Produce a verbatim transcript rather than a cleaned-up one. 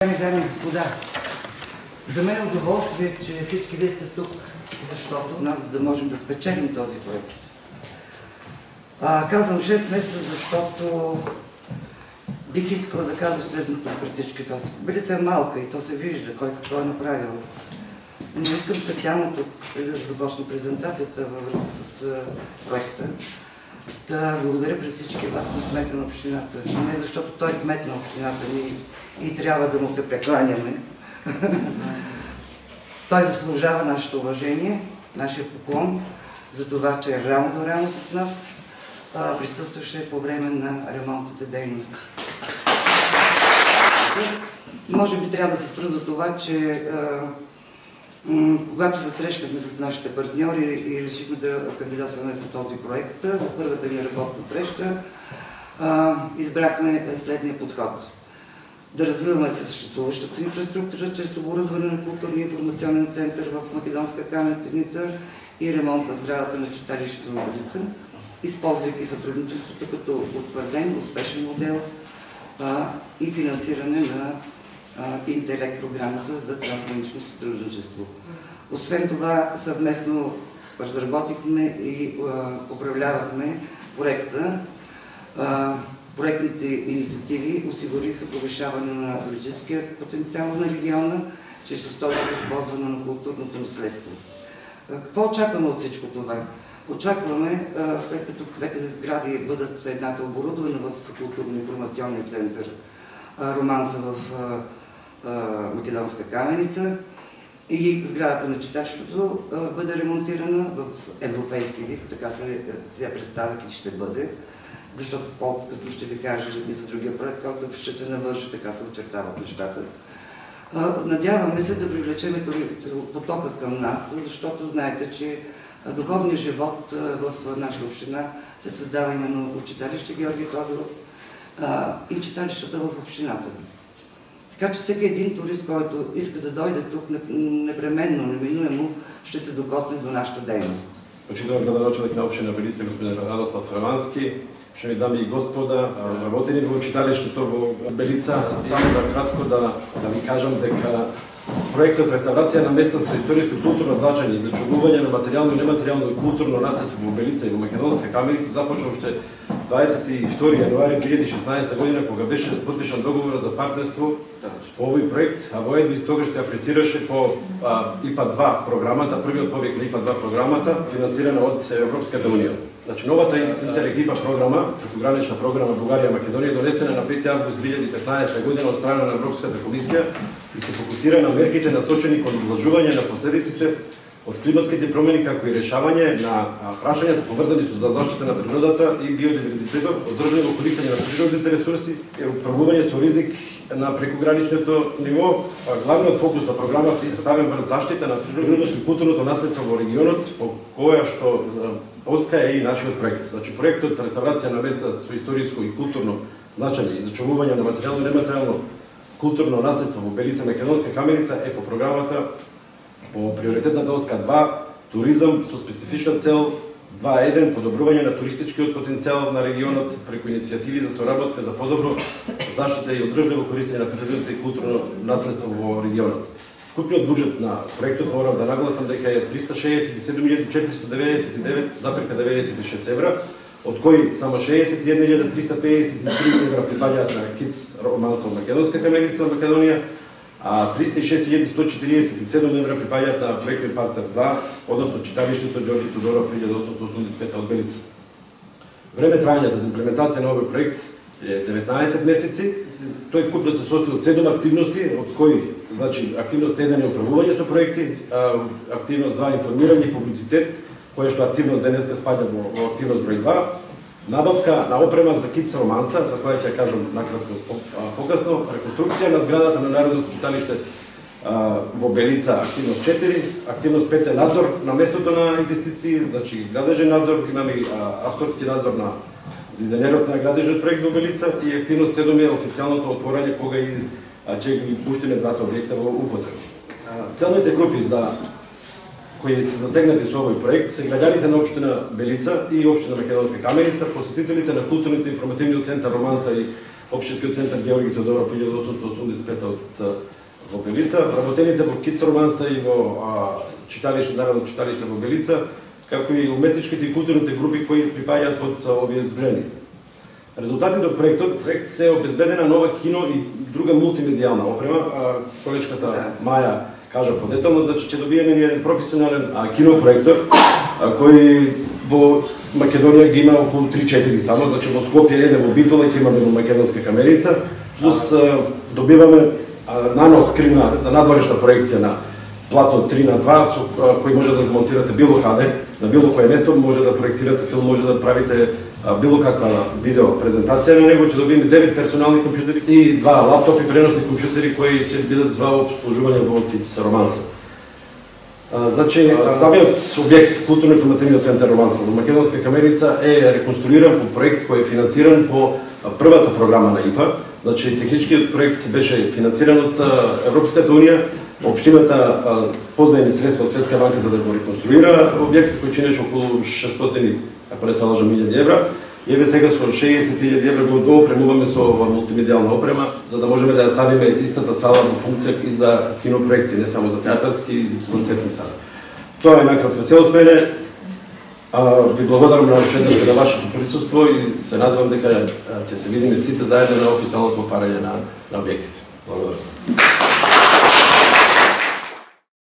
Дами и господа, за мен е удоволствие, че всички вие сте тук, защото с нас, за да можем да спечелим този проект. А, казвам шест месеца, защото бих искала да кажа следното пред всички това. Белица е малка и то се вижда кой какво е направил. Но искам специално тук, преди да започна презентацията във връзка с uh, проекта, да благодаря пред всички вас на кмета на общината. И не защото той е кмет на общината ни и трябва да му се прекланяме. Той заслужава нашето уважение, нашия поклон за това, че е рамо до рамо с нас, а, присъстваше по време на ремонтните дейности. Може би трябва да се спра за това, че а, когато се срещахме с нашите партньори и решихме да кандидатстваме по този проект, в първата ни работна среща а, избрахме следния подход. Да развиваме съществуващата инфраструктура чрез оборудване на Културния информационен център в Македонска Каменица и ремонт на сградата на читалището в Белица, използвайки сътрудничеството като утвърден, успешен модел а, и финансиране на интелект програмата за трансгранично сътрудничество. Освен това, съвместно разработихме и а, управлявахме проекта. А, проектните инициативи осигуриха повишаване на туристическия потенциал на региона чрез устойчиво използване на културното наследство. А, какво очакваме от всичко това? Очакваме, а, след като двете сгради бъдат едната оборудвана в Културно-информационния център а, Романса в а, Македонска Каменица и сградата на читалището бъде ремонтирана в европейски вид, така се я представя и ще бъде, защото по-късно ще ви кажа и за другия проект, който ще се навърши, така се очертават нещата. Надяваме се да привлечем потока към нас, защото знаете, че духовният живот в нашата община се създава именно от читалище Георги Тодоров и читалищата в общината. Така че всеки един турист, който иска да дойде тук, непременно, неминуемо, ще се докосне до нашата дейност. Почитаем градоначелник на община Белица, господин Радослав Ревански, уважаеми дами и господа, работени во читалището во Белица, само да кратко да, да ви кажам дека проектот реставрација на места со историско и културно значење и зачувување на материјално, нематеријално и културно наследство во Белица и во Македонска Каменица започна уште дваесет и втори јануари две илјади и шеснаесета година, кога беше подпишан договор за партнерство по овој проект, а во едни тогаш се аплицираше по а, И П А два програмата, првиот повик на И П А два програмата, финансирана од Европската унија. Значи, новата Интеррег И П А програма, прекогранична програма Булгарија и Македонија, донесена на пети август две илјади и петнаесета година од страна на Европската комисија и се фокусира на мерките насочени кон убlažување на последиците од климатските промени, како и решавање на прашањата поврзани со заштита на природата и биодиверзитетот, одржливо користење на природните ресурси и управување со ризик на прекограничното ниво. Главниот фокус на програмата е ставен врз заштита на природното и културното наследство во регионот, по која што оска е и нашиот проект. Значи, проектот реставрација на места со историско и културно значење и зачувување на материјално и нематеријално културно наследство во Белица Македонска Каменица е по програмата по приоритетната оска два туризам со специфична цел два еден подобрување на туристичкиот потенцијал на регионот преку иницијативи за соработка за подобро заштита и одржливо користење на природното и културно наследство во регионот. Вкупниот буџет на проектот морам да нагласам дека е триста шеесет и седум илјади четиристо деветдесет и девет запирка деветдесет и шест евра, од кои само шеесет и една илјада триста пеесет и три евра припаѓаат на КИЦ Романса од Македонска Каменица од Македонија, а триста и шест илјади сто четириесет и седум евра припаѓаат на проектен партнер два, односно читалиштето Георги Тодоров илјада осумстотини осумдесет и пета од Белица. Време трајањето за имплементација на овој проект е деветнаесет месеци. Тој вкупно се состои од седум активности, од кои, значи, активност еден е управување со проекти, активност два информирање и публицитет, која што активност денеска спаѓа во, во активност број два, набавка на опрема за КИЦ Романса, за која ќе кажам накратко покасно, реконструкција на зградата на Народното читалиште во Белица, активност четири, активност пет е надзор на местото на инвестиции, значи градежен надзор, имаме и авторски надзор на дизајнерот на градежниот проект во Белица и активност седум е официјалното отворање кога и ќе ги пуштиме двата објекта во употреба. Целните групи за кои се засегнати со овој проект се граѓаните на општина Белица и општина Македонска Каменица, посетителите на Културниот информативниот центар Романса и Општинскиот центар Георги Тодоров илјада осумстотини осумдесет и пета од во Белица, работените во Киц Романса и во читалиште, народно читалиште во Белица, како и уметничките и културните групи кои припаѓаат под овие здруженија. Резултатите од проектот се обезбедена нова кино и друга мултимедијална опрема. Колечката Маја кажа подетално, значи ќе добиеме еден професионален кинопроектор кој во Македонија ги има околу три-четири само, значи во Скопје еден во Битола ќе имаме во Македонска Каменица, плюс добиваме нано скрина за надворешна проекција на платно три на два, со кој може да монтирате било каде, на било кое место, може да проектирате филм, може да правите било каква видео презентација на него. Ќе добиеме девет персонални компјутери и два лаптопи преносни компјутери кои ќе бидат за обслужување во Киц Романса. Значи, самиот објект Cultural Information Center Romansa во Македонска Каменица е реконструиран по проект кој е финансиран по првата програма на ИПА. Значи, техничкиот проект беше финансиран од Европската унија. Општината позајми средства од Светска банка за да го реконструира објектот кој чинеше околу шестстотини, ако не се лажам, илјади евра. И еве сега со шеесет илјади евра го доопремуваме со ова мултимедијална опрема, за да можеме да ја ставиме истата сала во функција и за кинопроекции, не само за театарски и за концертни сали. Тоа е накратко се успене. Ви благодарам на еднаш на вашето присуство и се надевам дека ќе се видиме сите заедно на официјалното отварање на, на објектите. Благодарам.